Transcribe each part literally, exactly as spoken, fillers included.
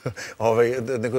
Nego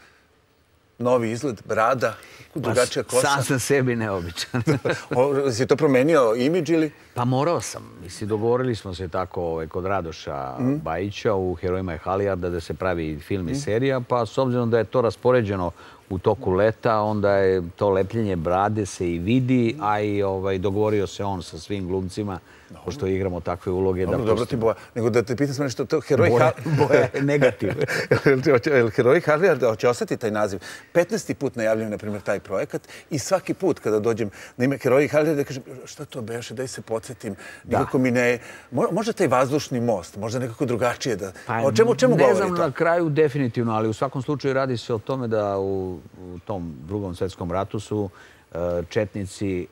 novi izgled, brada, drugačija kosa. Sam sam sebi neobičan. Si to promenio imidž ili? Pa morao sam. Mislim, dogovorili smo se tako kod Radoša Bajića u Herojima i Halijarda da se pravi film i serija, pa s obzirom da je to raspoređeno u toku leta, onda je to lepljenje brade se i vidi, a i dogovorio se on sa svim glumcima, pošto igramo takve uloge. Dobro ti boja. Nego da te pitam sam nešto, to Heroji Boja je negativ. Heroji Halijarda, će ostati taj naziv. petnaesti put najavljaju, na primjer, taj projekat i svaki put kada dođem na ime Heroji Halijarda, kažem, šta to beše, daj se podsjetim. Nikako mi ne... Možda taj vazdušni most, možda nekako drugačije da... O čemu govori to? Ne znam na kraju definitivno, ali u svakom slučaju radi se o tome da u tom Drugom svjetskom ratu su četnici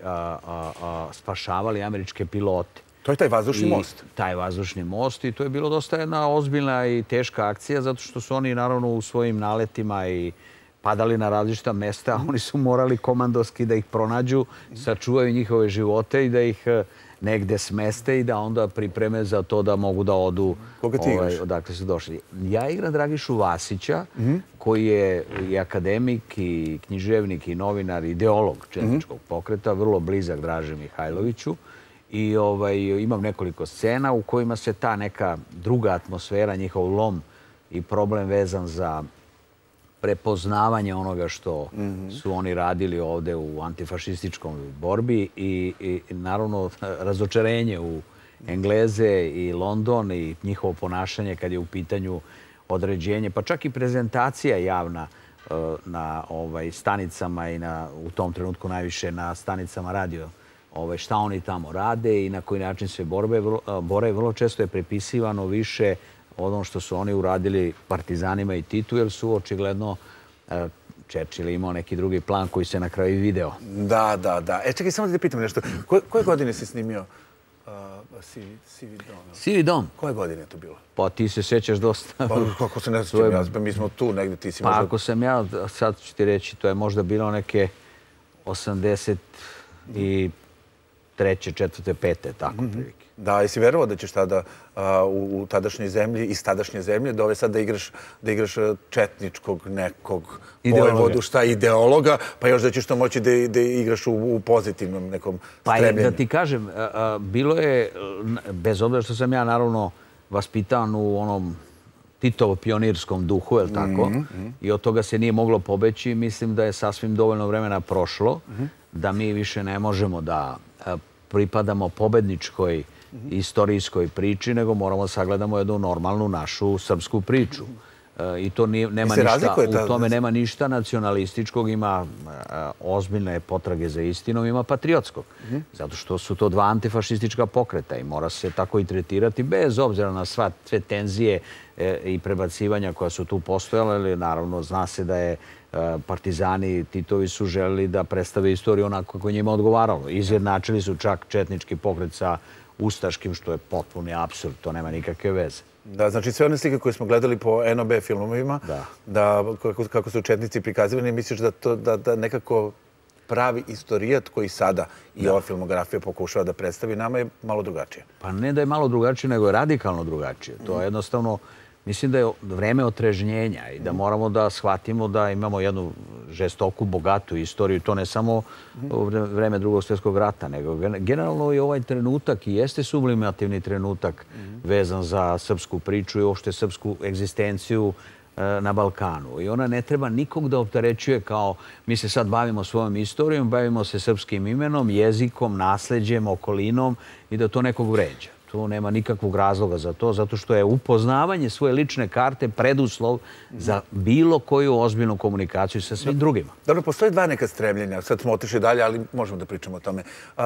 spašavali američke pilote. To je taj vazdušni most? Taj vazdušni most i to je bilo dosta jedna ozbiljna i teška akcija zato što su oni naravno u svojim naletima i padali na različita mesta. Oni su morali komandoski da ih pronađu, sačuvaju njihove živote i da ih negde smeste i da onda pripreme za to da mogu da odu odakle su došli. Ja igram Dragišu Vasića, koji je i akademik, i književnik, i novinar, ideolog četničkog pokreta, vrlo blizak Draži Mihajloviću. I imam nekoliko scena u kojima se ta neka druga atmosfera, njihov lom i problem vezan za prepoznavanje onoga što su oni radili ovde u antifašističkom borbi i naravno razočarenje u Engleze i London i njihovo ponašanje kad je u pitanju određenje, pa čak i prezentacija javna na stanicama i u tom trenutku najviše na stanicama radio, šta oni tamo rade i na koji način se bore. Vrlo često je prepisivano više ono što su oni uradili partizanima i Titu, jer su očigledno Churchill imao neki drugi plan koji se na kraju video. Da, da, da. E, čekaj, samo da te pitam nešto. Koje godine si snimio Sivi dom? Sivi dom? Koje godine je to bilo? Pa ti se sećaš dosta. Pa kako se ne sećam, mi smo tu negdje, ti si možda... Pa ako sam ja, sad ću ti reći, to je možda bilo neke osamdeset i treće, četvrte, pete, tako prilike. Da, jesi verovao da ćeš tada u tadašnjoj zemlji, iz tadašnje zemlje, da ove sad da igraš četničkog nekog vojvodu, šta, ideologa, pa još da ćeš to moći da igraš u pozitivnom nekom strebljenju? Pa da ti kažem, bilo je, bez obzira što sam ja naravno vaspitan u onom Titovo-pionirskom duhu, je li tako? I od toga se nije moglo pobeći. Mislim da je sasvim dovoljno vremena prošlo, da mi više ne možemo da pripadamo pobedničkoj istorijskoj priči, nego moramo sagledamo jednu normalnu našu srpsku priču. I to nema ništa, u tome nema ništa nacionalističkog, ima ozbiljne potrage za istinom, ima patriotskog. Zato što su to dva antifašistička pokreta i mora se tako i tretirati bez obzira na sve tenzije i prebacivanja koja su tu postojala, ali naravno zna se da je partizani i Titovi su želeli da predstave istoriju onako kako njima odgovaralo. Izjednačili su čak četnički pokret sa ustaškim, što je potpuni apsurd, to nema nikakve veze. Da, znači sve one slike koje smo gledali po en o be filmovima, kako su četnici prikazivani, misliš da nekako pravi istorijat koji sada i ova filmografija pokušava da predstavi nama je malo drugačije? Pa ne da je malo drugačije, nego je radikalno drugačije. To je jednostavno, mislim da je vreme otrežnjenja i da moramo da shvatimo da imamo jednu žestoku, bogatu istoriju. To ne samo u vreme Drugog svjetskog rata, nego generalno i ovaj trenutak i jeste sublimativni trenutak vezan za srpsku priču i uopšte srpsku egzistenciju na Balkanu. I ona ne treba nikog da opterećuje kao mi se sad bavimo svojom istorijom, bavimo se srpskim imenom, jezikom, nasleđem, okolinom i da to nekog vređa. Tu nema nikakvog razloga za to, zato što je upoznavanje svoje lične karte preduslov za bilo koju ozbiljnu komunikaciju sa svim drugima. Dobro, postoje dva neka stremljenja. Sad smo otišli dalje, ali možemo da pričamo o tome.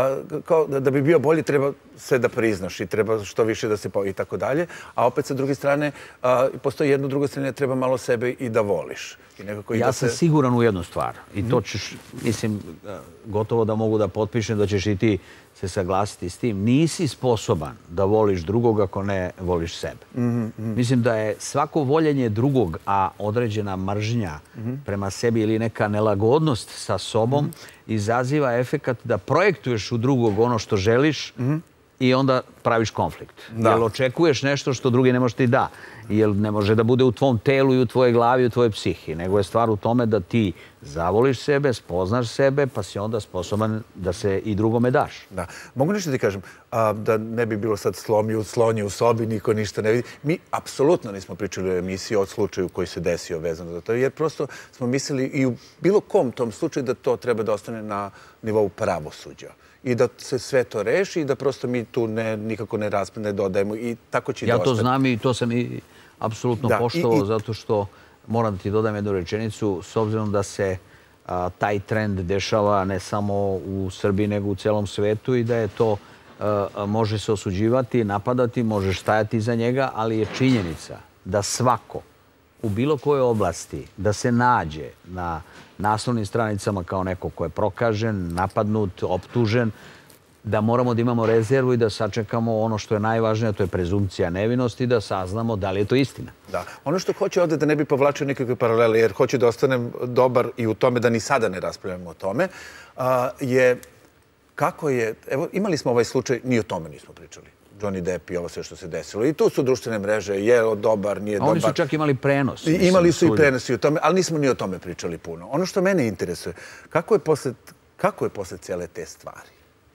Da bi bio bolji, treba sve da priznaš i treba što više da se i tako dalje. A opet sa druge strane, postoji jedno drugo strane, treba malo sebe i da voliš. Ja sam siguran u jednu stvar. I to ćeš, mislim, gotovo da mogu da potpišem da ćeš i ti se saglasiti s tim. Nisi sposoban da voliš drugog ako ne voliš sebe. Mislim da je svako voljenje drugog, a određena mržnja prema sebi ili neka nelagodnost sa sobom izaziva efekat da projektuješ u drugog ono što želiš i onda praviš konflikt. Jer očekuješ nešto što drugi ne može ti da. jer ne može da bude u tvom telu i u tvojoj glavi i u tvojoj psihi, nego je stvar u tome da ti zavoliš sebe, spoznaš sebe, pa si onda sposoban da se i drugome daš. Da. Mogu nešto ti kažem, da ne bi bilo sad slonje u sobi, niko ništa ne vidi. Mi apsolutno nismo pričali o emisiji o slučaju koji se desio vezano za to, jer prosto smo mislili i u bilo kom tom slučaju da to treba da ostane na nivou pravosuđa. I da se sve to reši i da prosto mi tu nikako ne ne dodajemo i tako će i da ostane. Ja to znam i to sam i apsolutno poštovao zato što moram da ti dodam jednu rečenicu, s obzirom da se taj trend dešava ne samo u Srbiji nego u celom svetu i da je to, može se osuđivati, napadati, možeš stajati iza njega, ali je činjenica da svako u bilo kojoj oblasti da se nađe na naslovnim stranicama kao neko ko je prokažen, napadnut, optužen, da moramo da imamo rezervu i da sačekamo ono što je najvažnije, to je prezumpcija nevinosti, da saznamo da li je to istina. Da. Ono što hoću ovdje da ne bi povlačio nikakve paralele, jer hoću da ostanem dobar i u tome da ni sada ne raspravljamo o tome, je kako je, evo imali smo ovaj slučaj, ni o tome nismo pričali. Johnny Depp i ovo sve što se desilo. I tu su društvene mreže, je dobar, nije dobar. Oni su čak imali prenos. Imali su i prenos i o tome, ali nismo ni o tome pričali puno. Ono što mene interesuje, kako je posle, kako je posle cijele te stvari?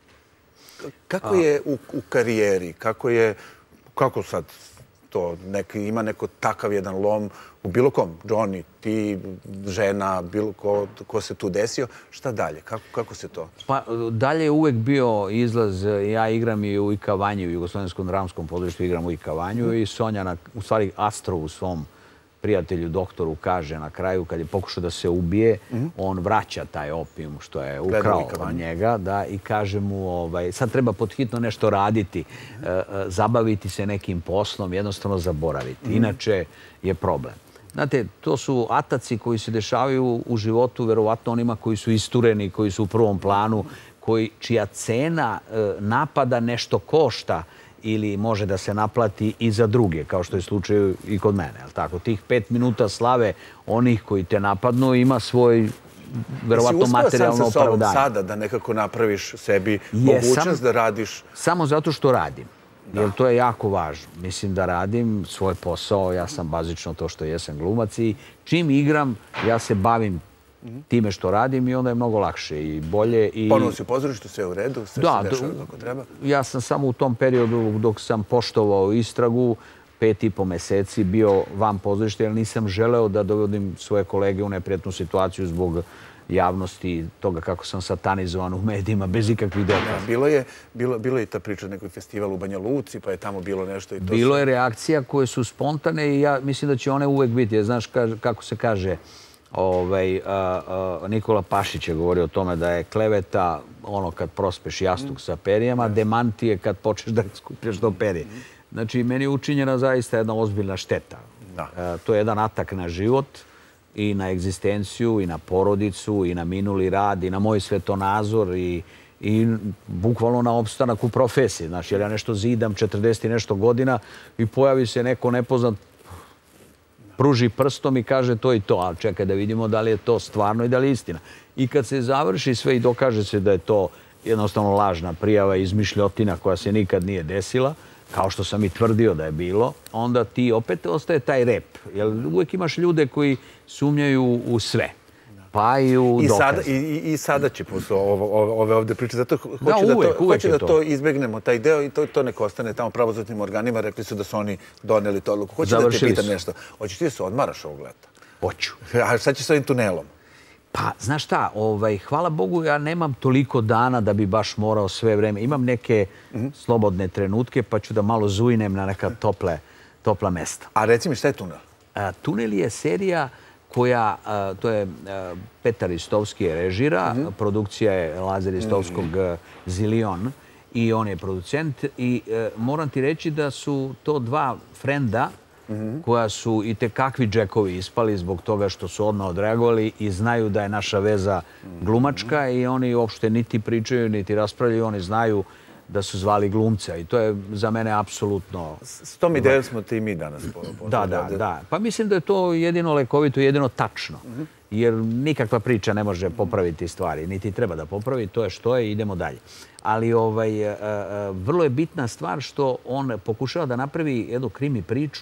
Kako je u, u karijeri? Kako je, kako sad to, neki, ima neko takav jedan lom u bilo kom? Johnny, ti, žena, bilo ko, ko se tu desio. Šta dalje? Kako, kako se to? Pa dalje je uvek bio izlaz. Ja igram i u Ikavanju, u Jugoslovenskom dramskom pozorištu igram u Ikavanju mm. i Sonja, na, u stvari Astro u svom prijatelju, doktoru, kaže na kraju, kad je pokušao da se ubije, mm. on vraća taj opijum što je ukrao od njega, da, i kaže mu, ovaj, sad treba podhitno nešto raditi, mm. e, zabaviti se nekim poslom, jednostavno zaboraviti. Mm. Inače je problem. Znate, to su ataci koji se dešavaju u životu, verovatno onima koji su istureni, koji su u prvom planu, koji, čija cena e, napada nešto košta ili može da se naplati i za druge, kao što je slučaj i kod mene. Tako, tih pet minuta slave onih koji te napadnu ima svoj verovatno materijalno opravdanje. Si uspio sam sa sobom sada da nekako napraviš sebi mogućnost da radiš? Samo zato što radim. Jer to je jako važno. Mislim da radim svoj posao, ja sam bazično to što jesam glumac i čim igram, ja se bavim time što radim i onda je mnogo lakše i bolje. I... Ponovno si u pozorištu, sve u redu, sve da, se dešava kako treba? Ja sam samo u tom periodu dok sam poštovao istragu, pet i po meseci bio van pozorišta jer nisam želeo da dovodim svoje kolege u neprijatnu situaciju zbog javnosti, toga kako sam satanizovan u medijima, bez ikakvih dokaza. Bilo je, bilo, bilo je i ta priča nekoj festivalu u Banja Luci, pa je tamo bilo nešto i to... Bilo je reakcija koje su spontane i ja mislim da će one uvek biti. Znaš kako se kaže, ovaj, a, a, Nikola Pašić je govorio o tome da je kleveta ono kad prospeš jastuk sa perijama, demanti je kad počneš da skupljaš do perije. Znači, meni je učinjena zaista jedna ozbiljna šteta. A, to je jedan atak na život, i na egzistenciju, i na porodicu, i na minuli rad, i na moj svetonazor, i, i bukvalno na opstanak u profesiji. Znači, jer ja nešto zidam četrdeset i nešto godina i pojavi se neko nepoznat, pruži prstom i kaže to i to, ali čekaj da vidimo da li je to stvarno i da li je istina. I kad se završi sve i dokaže se da je to jednostavno lažna prijava, izmišljotina koja se nikad nije desila, kao što sam i tvrdio da je bilo, onda ti opet ostaje taj rep. Jer uvijek imaš ljude koji sumnjaju u sve. Pa i u dokaze. I, i, i sada će posle ove ovdje priče. Zato hoću da, uvek, da, to, hoću da to. to izbegnemo, taj deo, i to, to nek ostane tamo pravosudnim organima. Rekli su da su oni doneli to odluku. Hoću Završili da te pitam su. nešto. Hoćeš ti da se odmaraš ovog leta? Hoću. A šta ćeš s ovim tunelom? Pa, znaš šta, ovaj, hvala Bogu, ja nemam toliko dana da bi baš morao sve vreme. Imam neke mm-hmm. slobodne trenutke, pa ću da malo zujnem na neka tople, topla mesta. A reci mi, šta je tunel? A, tunel je serija koja, a, to je a, Petar Ristovski je režira, mm-hmm. produkcija je Lazar Ristovskog mm-hmm. Zilion i on je producent. I a, moram ti reći da su to dva frenda koja su i tekakvi džekovi ispali zbog toga što su odmah odreagovali i znaju da je naša veza glumačka i oni uopšte niti pričaju, niti raspravljaju, oni znaju da su zvali glumca i to je za mene apsolutno... S tom idejom smo ti i mi danas. Da, da, da. Pa mislim da je to jedino lekovito, jedino tačno. Jer nikakva priča ne može popraviti stvari, niti treba da popravi, to je što je i idemo dalje. Ali ovaj, vrlo je bitna stvar što on pokušava da napravi jednu krimi priču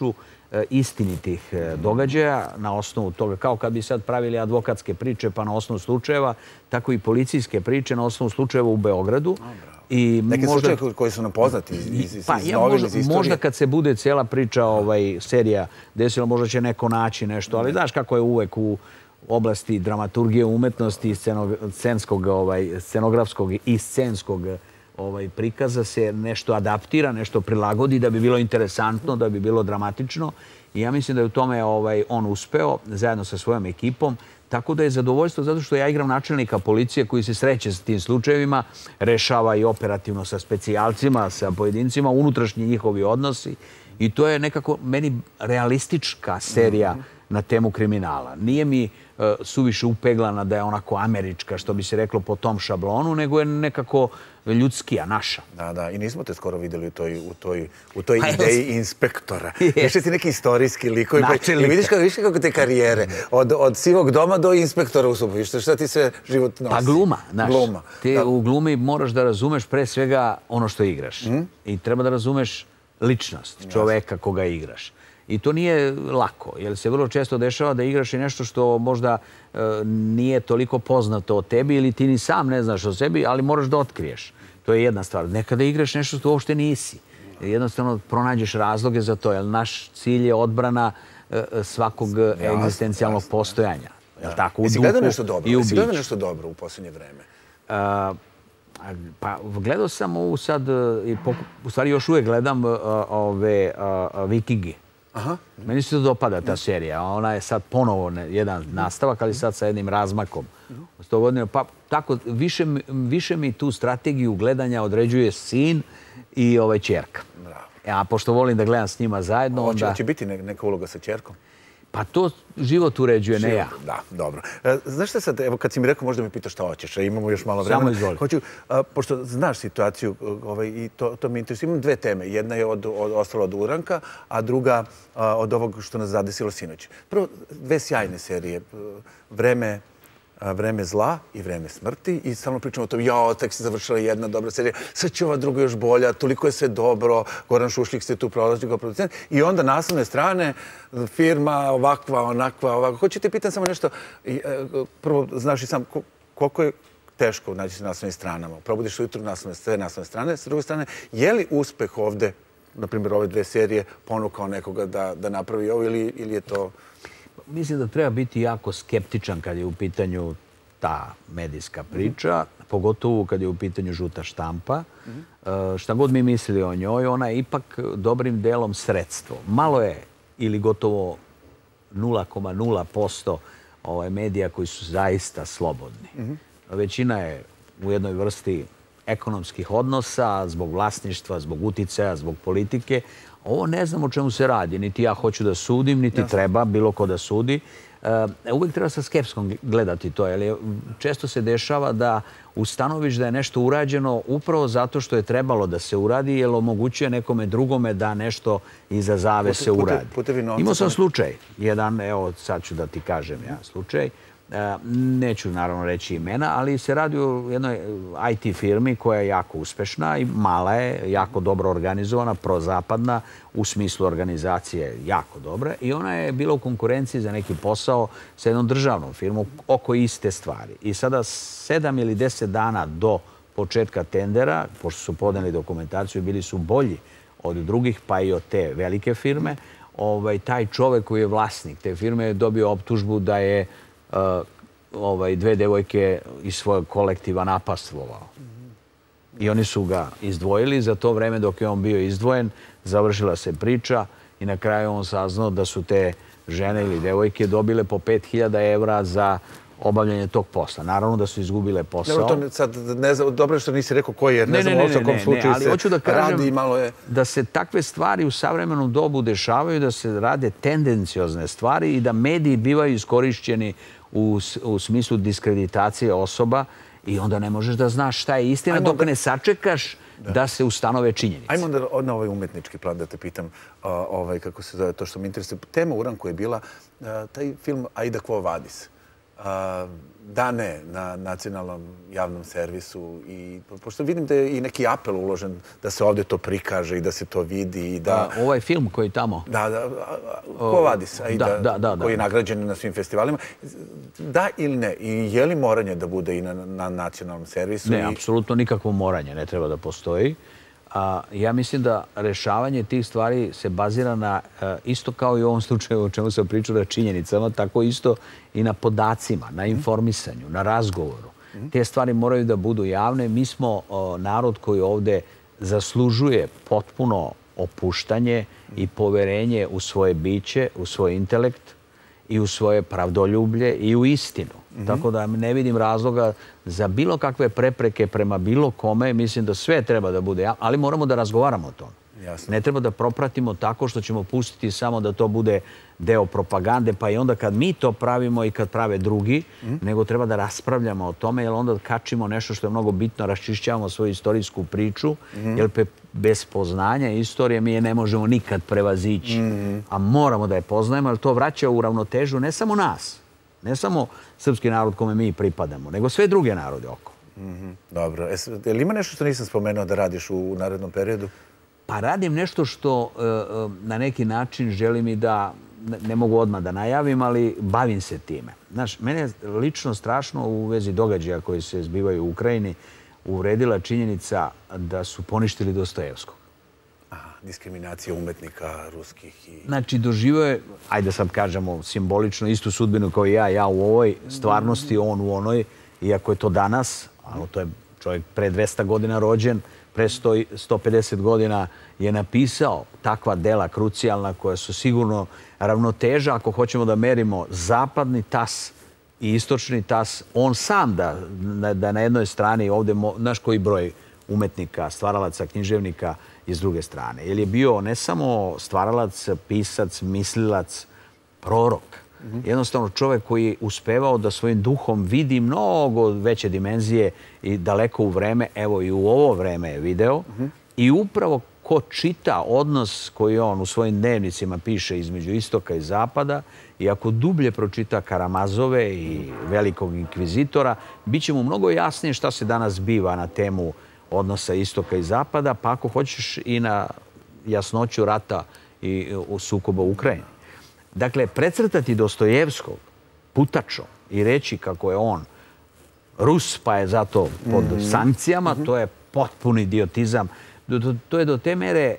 istinitih događaja na osnovu toga. Kao kad bi sad pravili advokatske priče pa na osnovu slučajeva, tako i policijske priče na osnovu slučajeva u Beogradu. I neke slučaje koji su nam poznati iz novina, iz istorije. Možda kad se bude cijela priča, serija desila, možda će neko naći nešto, ali znaš kako je uvek u oblasti dramaturgije, umetnosti, scenografskog i scenskog prikaza se nešto adaptira, nešto prilagodi da bi bilo interesantno, da bi bilo dramatično. I ja mislim da je u tome on uspeo zajedno sa svojom ekipom. Tako da je zadovoljstvo zato što ja igram načelnika policije koji se sreće sa tim slučajevima, rešava i operativno sa specijalcima, sa pojedincima, unutrašnji njihovi odnosi. I to je nekako meni realistička serija na temu kriminala. Nije mi suviše upeglana da je onako američka, što bi se reklo po tom šablonu, nego je nekako ljudskija, naša. Da, da. I nismo te skoro vidjeli u toj ideji inspektora. Više ti neki istorijski likovi. I vidiš kako te karijere. Od sivog doma do inspektora u subu. Šta ti se život nosi? Pa gluma, znaš. Ti u glumi moraš da razumeš pre svega ono što igraš. I treba da razumeš ličnost čoveka koga igraš. I to nije lako, jer se vrlo često dešava da igraš i nešto što možda nije toliko poznato o tebi ili ti ni sam ne znaš o sebi, ali moraš da otkriješ. To je jedna stvar. Nekada igraš nešto što uopšte nisi. Jednostavno pronađeš razloge za to, jer naš cilj je odbrana svakog egzistencijalnog postojanja. Jesi gledao nešto dobro? Jesi gledao nešto dobro u posljednje vreme? Pa gledao sam ovu sad, u stvari još uvijek gledam ove Vikingi. Meni se to dopada ta serija. Ona je sad ponovo jedan nastavak, ali sad sa jednim razmakom. Pa tako, više mi tu strategiju gledanja određuje sin i ćerka. A pošto volim da gledam s njima zajedno, onda... Hoće biti neka uloga sa ćerkom? Pa to život uređuje, ne ja. Da, dobro. Znaš šta sad, evo kad si mi rekao možda me pitaš šta hoćeš, a imamo još malo vremena. Samo izvoli. Hoću, pošto znaš situaciju i to me interesuje, imam dve teme. Jedna je ostala od Uranka, a druga od ovog što nas zadesilo sinoć. Prvo, dve sjajne serije. Vreme Vreme zla i Vreme smrti i stalno pričamo o tom, jao, tek se završila jedna dobra serija, sad će ova druga još bolja, toliko je sve dobro, Goran Šušljik se tu prolazi kao producent i onda naslovne strane, firma ovakva, onakva, ovakva. Hoću ti pitan samo nešto, prvo, znaš i sam, koliko je teško naći se na naslovnim stranama, probudiš se ujutru sve naslovne strane, s druge strane, je li uspeh ovde, na primjer ove dve serije, ponukao nekoga da napravi ovo ili je to... Mislim da treba biti jako skeptičan kad je u pitanju ta medijska priča, pogotovo kad je u pitanju žuta štampa. Šta god mi mislili o njoj, ona je ipak dobrim delom sredstvo. Malo je ili gotovo nula zarez nula posto medija koji su zaista slobodni. Većina je u jednoj vrsti ekonomskih odnosa, zbog vlasništva, zbog uticaja, zbog politike. Ovo ne znam o čemu se radi. Niti ja hoću da sudim, niti treba bilo ko da sudi. Uvijek treba sa skepskom gledati to. Često se dešava da ustanoviš da je nešto urađeno upravo zato što je trebalo da se uradi, jer omogućuje nekome drugome da nešto iza zavese uradi. Imao sam slučaj. Jedan, evo sad ću da ti kažem ja slučaj. Neću naravno reći imena, ali se radi o jednoj I T firmi koja je jako uspešna i mala je, jako dobro organizovana, prozapadna, u smislu organizacije jako dobra i ona je bila u konkurenciji za neki posao sa jednom državnom firmom oko iste stvari. I sada sedam ili deset dana do početka tendera, pošto su podneli dokumentaciju, bili su bolji od drugih, pa i od te velike firme, taj čovek koji je vlasnik te firme je dobio optužbu da je dve devojke iz svojeg kolektiva napastvovao. I oni su ga izdvojili. Za to vreme dok je on bio izdvojen, završila se priča i na kraju on saznao da su te žene ili devojke dobile po pet hiljada evra za obavljanje tog posla. Naravno da su izgubile posao. Dobro što nisi rekao koji je, ne znam o kom slučaju se radi i malo je... Da se takve stvari u savremenom dobu dešavaju, da se rade tendenciozne stvari i da mediji bivaju iskorišćeni u smislu diskreditacije osoba i onda ne možeš da znaš šta je istina dok ne sačekaš da se ustanove činjenice. Ajmo onda na ovaj umetnički plan da te pitam kako se zove to što mi interesuje. Tema u Uranku je bila taj film Aida Quo Vadis. dane na nacionalnom javnom servisu. I pošto vidim da je i neki apel uložen da se ovdje to prikaže i da se to vidi. I da... Ovaj film koji tamo... Da, da. Ko Vadis, koji je nagrađen na svim festivalima. Da ili ne? I je li moranje da bude i na nacionalnom servisu? Ne, apsolutno nikakvo moranje ne treba da postoji. Ja mislim da rešavanje tih stvari se bazira na, isto kao i u ovom slučaju o čemu sam pričao, na činjenicama, tako isto i na podacima, na informisanju, na razgovoru. Te stvari moraju da budu javne. Mi smo narod koji ovde zaslužuje potpuno opuštanje i poverenje u svoje biće, u svoj intelekt i u svoje pravdoljublje i u istinu. Tako da ne vidim razloga za bilo kakve prepreke prema bilo kome. Mislim da sve treba da bude, ali moramo da razgovaramo o tome. Ne treba da propratimo tako što ćemo pustiti samo da to bude deo propagande, pa i onda kad mi to pravimo i kad prave drugi, nego treba da raspravljamo o tome, jer onda kačimo nešto što je mnogo bitno, raščišćavamo svoju istorijsku priču, jer bez poznanja istorije mi je ne možemo nikad prevazići. A moramo da je poznajemo, jer to vraća u ravnotežu ne samo nas, ne samo srpski narod kome mi pripadamo, nego sve druge narode oko. Dobro. Je li ima nešto što nisam spomenuo da radiš u narednom periodu? Pa radim nešto što na neki način želim i da, ne mogu odmah da najavim, ali bavim se time. Znaš, mene je lično strašno u vezi događaja koji se zbivaju u Ukrajini uvredila činjenica da su poništili Dostojevskog. Diskriminacija umetnika ruskih. Znači, doživio je, ajde sad kažemo, simbolično istu sudbinu kao i ja, ja u ovoj stvarnosti, on u onoj, iako je to danas, ali to je čovjek pre dvesta godina rođen, pre sto pedeset godina je napisao takva dela krucijalna koja su sigurno ravnoteža ako hoćemo da merimo zapadni tas i istočni tas. On sam da na jednoj strani ovdje, znaš koji broj umetnika, stvaralaca, književnika i s druge strane. Jer je bio ne samo stvaralac, pisac, mislilac, prorok. Jednostavno čovjek koji je uspevao da svojim duhom vidi mnogo veće dimenzije i daleko u vreme, evo i u ovo vreme je video. I upravo ko čita odnos koji on u svojim dnevnicima piše između istoka i zapada i ako dublje pročita Karamazove i velikog inkvizitora, bit će mu mnogo jasnije šta se danas biva na temu odnosa istoka i zapada, pa ako hoćeš i na jasnoću rata i sukoba u Ukrajini. Dakle, precrtati Dostojevskog putačom i reći kako je on Rus, pa je zato pod sankcijama, to je potpuni idiotizam. To je do te mere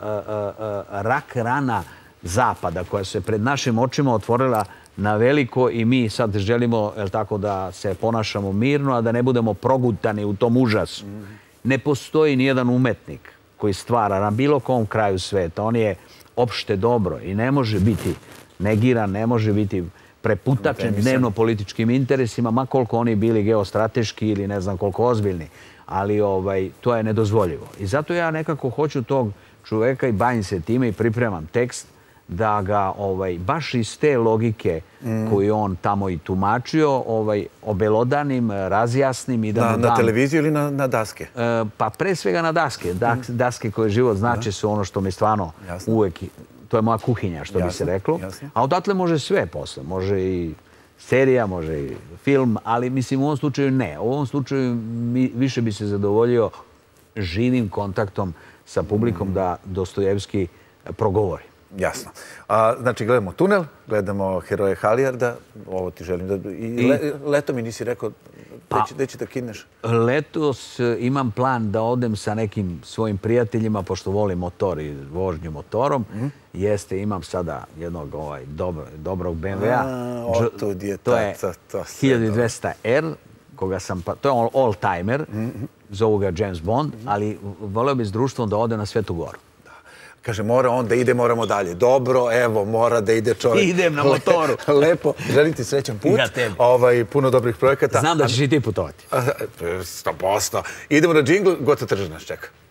rak rana Zapada koja se pred našim očima otvorila na veliko i mi sad želimo da se ponašamo mirno, a da ne budemo progutani u tom užasu. Ne postoji nijedan umetnik koji stvara na bilo kom kraju sveta. On je opšte dobro i ne može biti negiran, ne može biti preputačen dnevno političkim interesima, ma koliko oni bili geostrateški ili ne znam koliko ozbiljni. Ali to je nedozvoljivo. I zato ja nekako hoću tog čoveka i bavim se time i pripremam tekst da ga baš iz te logike koju on tamo i tumačio obelodanim, razjasnim. Na televiziju ili na daske? Pa pre svega na daske. Daske koje život znači su ono što mi stvarno uvek, to je moja kuhinja što bi se reklo. A odatle može sve posle. Može i serija, može i film, ali mislim u ovom slučaju ne. U ovom slučaju više bi se zadovoljio živim kontaktom sa publikom da Dostojevski progovori. Jasno. Znači, gledamo Tunel, gledamo Heroje Halijarda, ovo ti želim da... I leto mi nisi rekao, gde će da kidneš? Letos imam plan da odem sa nekim svojim prijateljima, pošto volim motor i vožnju motorom. Jeste, imam sada jednog dobrog be em ve a. Otud je to. To je hiljadu dvesta er, koga sam... To je all-timer, zovu ga James Bond, ali voleo bi s društvom da ode na Svetu Goru. Kaže, mora on da ide, moramo dalje. Dobro, evo, mora da ide čovjek. Idem na motoru. Lepo. Želim ti srećan put. Ja tebi. Puno dobrih projekata. Znam da ćeš i ti putovati. sto posto. Idemo na džingl, Goca Tržan nas čeka.